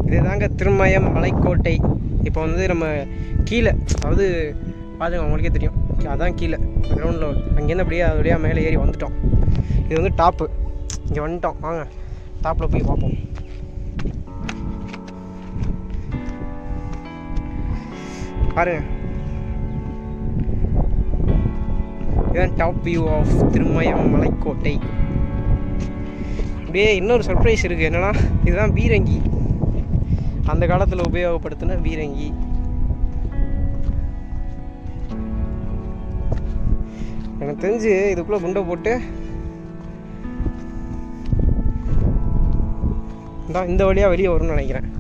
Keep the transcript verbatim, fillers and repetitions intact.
இதுதாங்க திருமயம் மலைக்கோட்டை. இப்போ வந்து நம்ம கீழே, அதாவது பார்த்துங்க உங்களுக்கே தெரியும், அதான் கீழே கிரவுண்டில். அங்கேருந்து அப்படியே அது வழியாக மேலே ஏறி வந்துட்டோம். இது வந்து டாப்பு. இங்கே வந்துட்டோம், வாங்க டாப்பில் போய் பார்ப்போம். பாருங்க, இதுதான் டாப் வியூ ஆஃப் திருமயம் மலைக்கோட்டை. அப்படியே இன்னொரு சர்ப்ரைஸ் இருக்குது. என்னென்னா, இதுதான் பீரங்கி, அந்த காலத்தில் உபயோகப்படுத்தின பீரங்கி. எனக்கு தெரிஞ்சு இதுக்குள்ளே குண்டை போட்டு இந்த வழியாக வெளியே வரும்னு நினைக்கிறேன்.